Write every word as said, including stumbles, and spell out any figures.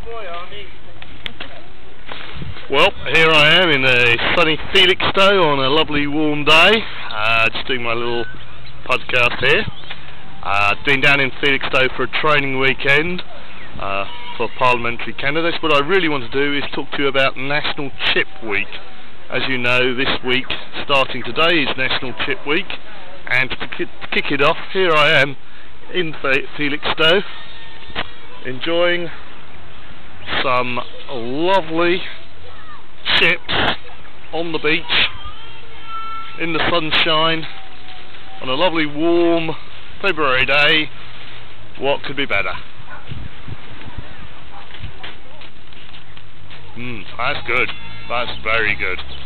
Well, here I am in a sunny Felixstowe on a lovely warm day, uh, just doing my little podcast here. Uh, been down in Felixstowe for a training weekend uh, for parliamentary candidates. What I really want to do is talk to you about National Chip Week. As you know, this week, starting today, is National Chip Week, and to kick it off, here I am in Felixstowe, enjoying some lovely chips on the beach in the sunshine on a lovely warm February day. What could be better? Mmm, that's good. That's very good.